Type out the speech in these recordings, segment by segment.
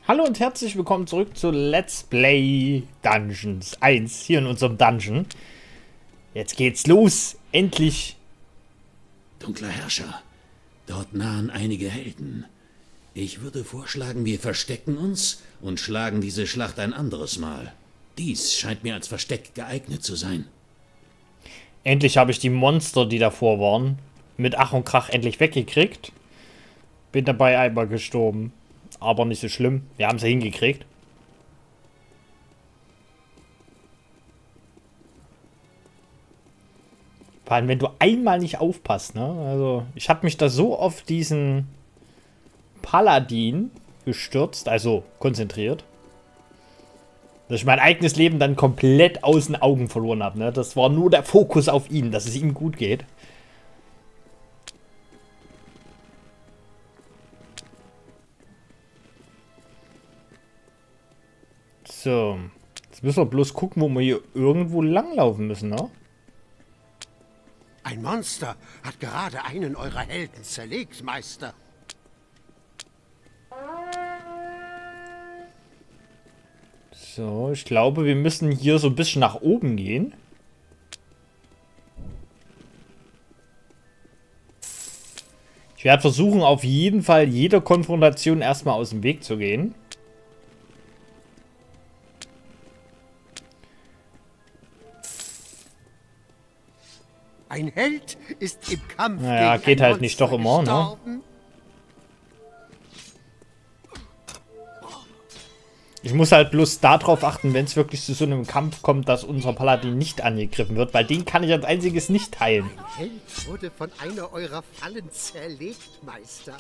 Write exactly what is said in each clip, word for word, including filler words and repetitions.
Hallo und herzlich willkommen zurück zu Let's Play Dungeons eins, hier in unserem Dungeon. Jetzt geht's los, endlich. Dunkler Herrscher, dort nahen einige Helden. Ich würde vorschlagen, wir verstecken uns und schlagen diese Schlacht ein anderes Mal. Dies scheint mir als Versteck geeignet zu sein. Endlich habe ich die Monster, die davor waren, mit Ach und Krach endlich weggekriegt. Bin dabei einmal gestorben. Aber nicht so schlimm. Wir haben es ja hingekriegt. Vor allem, wenn du einmal nicht aufpasst, ne? Also, ich habe mich da so auf diesen Paladin gestürzt, also konzentriert, dass ich mein eigenes Leben dann komplett aus den Augen verloren habe, ne? Das war nur der Fokus auf ihn, dass es ihm gut geht. So, jetzt müssen wir bloß gucken, wo wir hier irgendwo langlaufen müssen, ne? Ein Monster hat gerade einen eurer Helden zerlegt, Meister. So, ich glaube, wir müssen hier so ein bisschen nach oben gehen. Ich werde versuchen, auf jeden Fall jeder Konfrontation erstmal aus dem Weg zu gehen. Ein Held ist im Kampf. Naja, gegen geht ein halt nicht doch immer, ne? Ich muss halt bloß darauf achten, wenn es wirklich zu so einem Kampf kommt, dass unser Paladin nicht angegriffen wird, weil den kann ich als einziges nicht heilen. Ein Held wurde von einer eurer Fallen zerlegt, Meister.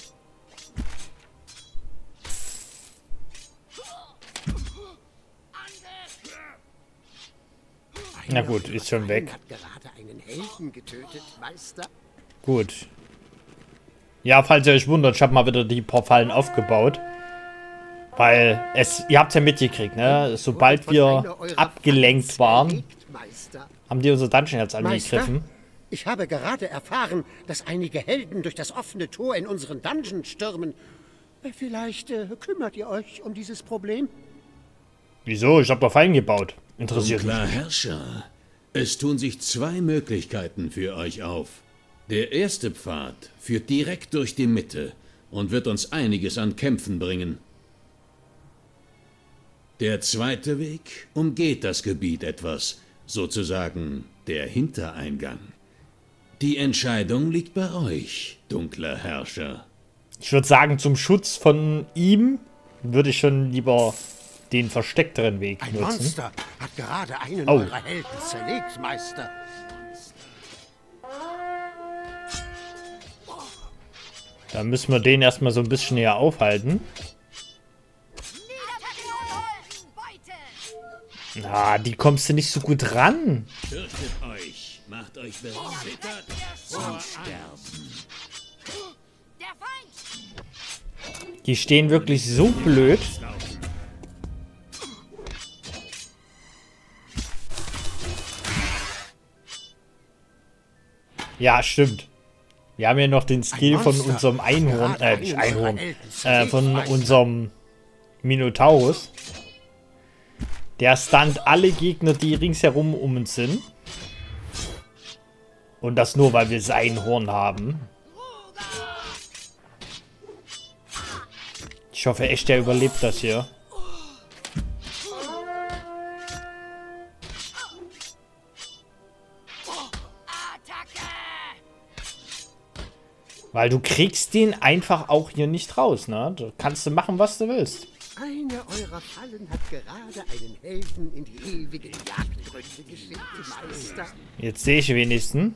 Na gut, ist schon weg. Hat gerade einen Helden getötet, Meister. Gut. Ja, falls ihr euch wundert, ich habe mal wieder die paar Fallen aufgebaut. Weil es, ihr habt es ja mitgekriegt, ne? Sobald wir abgelenkt waren, haben die unser Dungeon jetzt angegriffen. Ich habe gerade erfahren, dass einige Helden durch das offene Tor in unseren Dungeon stürmen. Vielleicht äh, kümmert ihr euch um dieses Problem? Wieso? Ich habe doch Fallen gebaut. Interessiert mich. Dunkler Herrscher, es tun sich zwei Möglichkeiten für euch auf. Der erste Pfad führt direkt durch die Mitte und wird uns einiges an Kämpfen bringen. Der zweite Weg umgeht das Gebiet etwas, sozusagen der Hintereingang. Die Entscheidung liegt bei euch, dunkler Herrscher. Ich würde sagen, zum Schutz von ihm würde ich schon lieber den versteckteren Weg Ein nutzen. Monster hat gerade einen Oh. eurer Helden zerlegt, Meister. Da müssen wir den erstmal so ein bisschen näher aufhalten. Na, die kommst du nicht so gut ran. Fürchtet euch, macht euch bezittert zum Sterben. Die stehen wirklich so blöd. Ja, stimmt. Wir haben ja noch den Skill von unserem Einhorn, äh, nicht Einhorn, äh, von unserem Minotaurus. Der stunt alle Gegner, die ringsherum um uns sind. Und das nur, weil wir sein Horn haben. Ich hoffe echt, der überlebt das hier. Weil du kriegst den einfach auch hier nicht raus, ne? Du kannst du machen, was du willst. Eine eurer Fallen hat gerade einen Helden in die ewige Jagdgründe geschickt, Meister. Jetzt sehe ich wenigstens.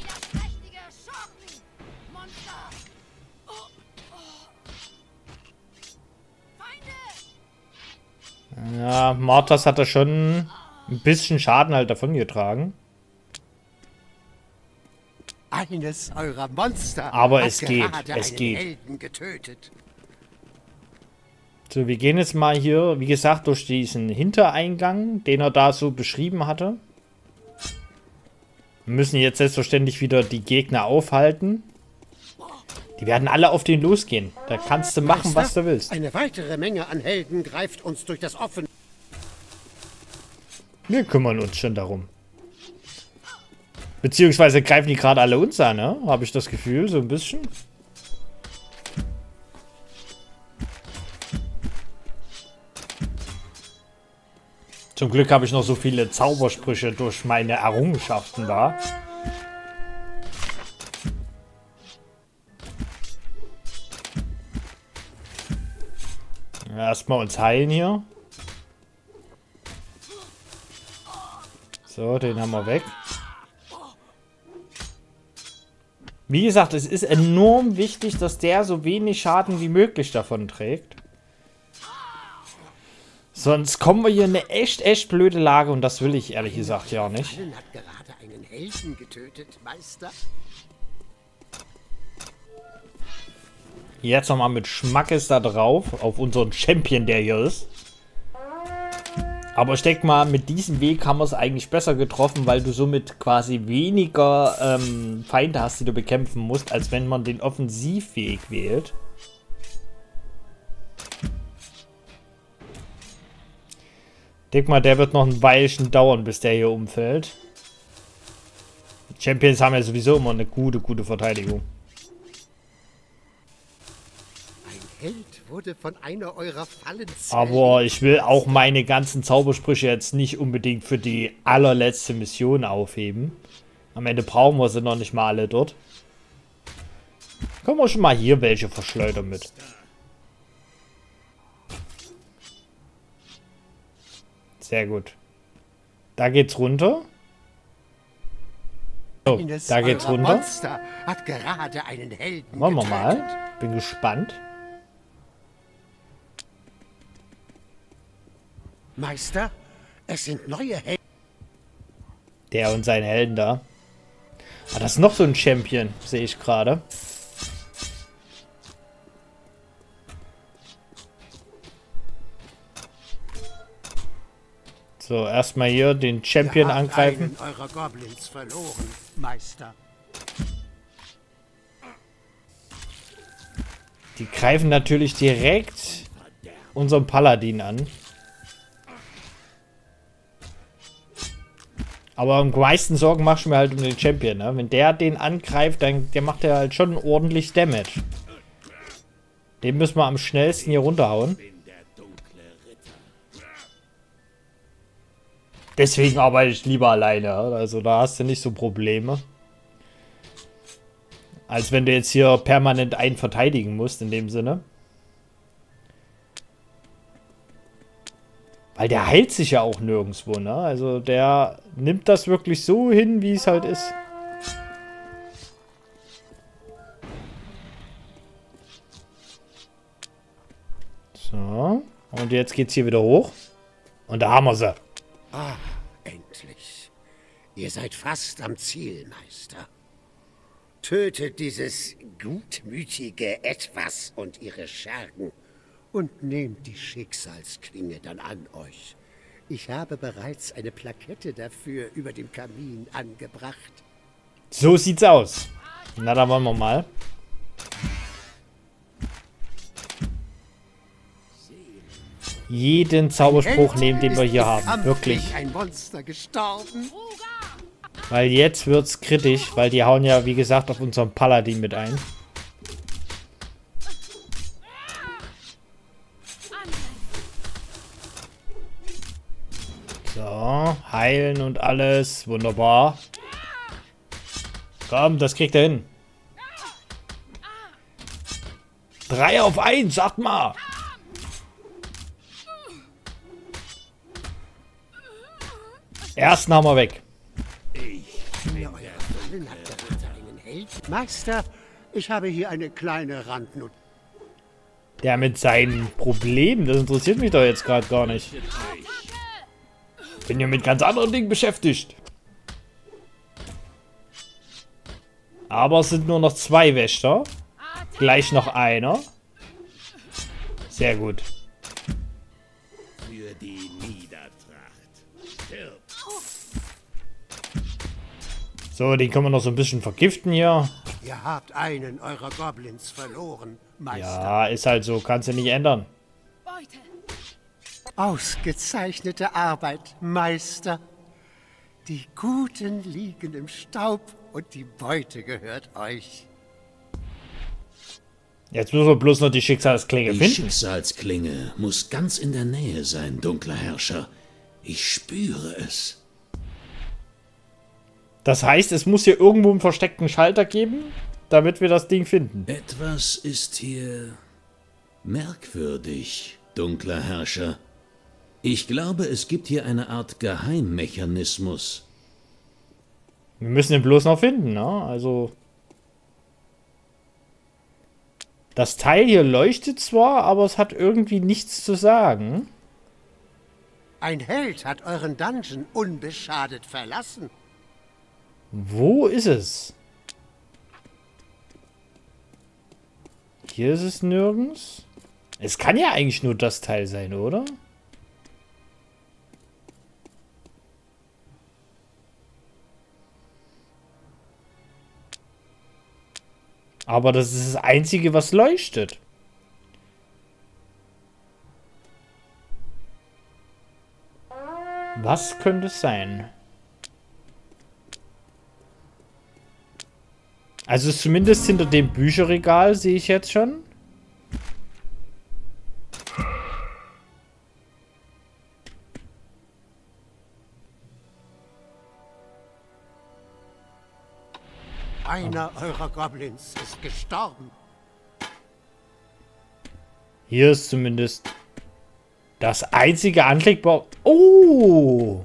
Ja, Martas hat da schon ein bisschen Schaden halt davon getragen. Eines eurer Monster Aber hat es geht, gerade es einen geht. Helden getötet. So, wir gehen jetzt mal hier, wie gesagt, durch diesen Hintereingang, den er da so beschrieben hatte. Wir müssen jetzt selbstverständlich wieder die Gegner aufhalten. Die werden alle auf den losgehen. Da kannst du machen, Meister, was du willst. Eine weitere Menge an Helden greift uns durch das offene... Wir kümmern uns schon darum. Beziehungsweise greifen die gerade alle uns an, ne? Habe ich das Gefühl, so ein bisschen. Zum Glück habe ich noch so viele Zaubersprüche durch meine Errungenschaften da. Erstmal uns heilen hier. So, den haben wir weg. Wie gesagt, es ist enorm wichtig, dass der so wenig Schaden wie möglich davon trägt. Sonst kommen wir hier in eine echt, echt blöde Lage und das will ich ehrlich gesagt ja nicht. Hat gerade einen Helden getötet, Meister. Jetzt nochmal mit Schmackes da drauf, auf unseren Champion, der hier ist. Aber ich denke mal, mit diesem Weg haben wir es eigentlich besser getroffen, weil du somit quasi weniger ähm, Feinde hast, die du bekämpfen musst, als wenn man den Offensivweg wählt. Ich denke mal, der wird noch ein Weilchen dauern, bis der hier umfällt. Die Champions haben ja sowieso immer eine gute, gute Verteidigung. Held wurde von einer eurer Fallen. Aber ich will auch meine ganzen Zaubersprüche jetzt nicht unbedingt für die allerletzte Mission aufheben. Am Ende brauchen wir sie noch nicht mal alle dort. Können wir schon mal hier welche verschleudern mit. Sehr gut. Da geht's runter. Oh, da geht's runter. Monster hat gerade einen Helden Machen wir getötet. mal. Bin gespannt. Meister, es sind neue Helden. Der und seine Helden da. Ah, das ist noch so ein Champion, sehe ich gerade. So, erstmal hier den Champion angreifen. Einen eurer Goblins verloren, Meister. Die greifen natürlich direkt unseren Paladin an. Aber am meisten Sorgen machst du mir halt um den Champion, ne? Wenn der den angreift, dann der macht er halt schon ordentlich Damage. Den müssen wir am schnellsten hier runterhauen. Deswegen arbeite ich lieber alleine. Also da hast du nicht so Probleme. Als wenn du jetzt hier permanent einen verteidigen musst, in dem Sinne. Weil der heilt sich ja auch nirgendwo, ne? Also der nimmt das wirklich so hin, wie es halt ist. So. Und jetzt geht's hier wieder hoch. Und da haben wir sie. Ah, endlich. Ihr seid fast am Ziel, Meister. Tötet dieses gutmütige Etwas und ihre Schergen und nehmt die Schicksalsklinge dann an euch. Ich habe bereits eine Plakette dafür über dem Kamin angebracht. So sieht's aus. Na, dann wollen wir mal. Jeden Zauberspruch nehmen, den wir hier haben. Wirklich. Ein Monster gestorben. Weil jetzt wird's kritisch, weil die hauen ja, wie gesagt, auf unseren Paladin mit ein. So, heilen und alles. Wunderbar. Komm, das kriegt er hin. Drei auf eins, sagt mal. Ersten haben wir weg. Meister, ich habe hier eine kleine Randnotiz. Der mit seinen Problemen, das interessiert mich doch jetzt gerade gar nicht. Bin ja mit ganz anderen Dingen beschäftigt. Aber es sind nur noch zwei Wächter. Gleich noch einer. Sehr gut. Für die Niedertracht. Stirb. So, den können wir noch so ein bisschen vergiften hier. Ihr habt einen eurer Goblins verloren, Meister. Ja, ist halt so. Kannst du nicht ändern. Beute. Ausgezeichnete Arbeit, Meister. Die Guten liegen im Staub und die Beute gehört euch. Jetzt müssen wir bloß noch die Schicksalsklinge Die finden. Schicksalsklinge muss ganz in der Nähe sein, dunkler Herrscher. Ich spüre es. Das heißt, es muss hier irgendwo einen versteckten Schalter geben, damit wir das Ding finden. Etwas ist hier merkwürdig, dunkler Herrscher. Ich glaube, es gibt hier eine Art Geheimmechanismus. Wir müssen ihn bloß noch finden, ne? Also... Das Teil hier leuchtet zwar, aber es hat irgendwie nichts zu sagen. Ein Held hat euren Dungeon unbeschadet verlassen. Wo ist es? Hier ist es nirgends. Es kann ja eigentlich nur das Teil sein, oder? Aber das ist das Einzige, was leuchtet. Was könnte es sein? Also zumindest hinter dem Bücherregal sehe ich jetzt schon. Einer eurer Goblins ist gestorben. Hier ist zumindest das einzige anklickbar... Oh!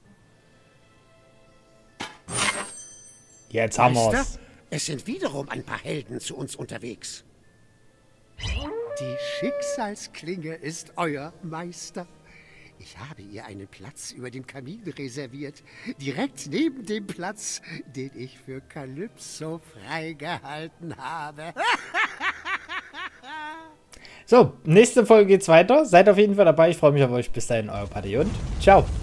Jetzt haben wir Meister, es. es sind wiederum ein paar Helden zu uns unterwegs. Die Schicksalsklinge ist euer Meister. Ich habe ihr einen Platz über dem Kamin reserviert, direkt neben dem Platz, den ich für Kalypso freigehalten habe. So, nächste Folge geht's weiter. Seid auf jeden Fall dabei. Ich freue mich auf euch. Bis dahin, euer Paddy und ciao.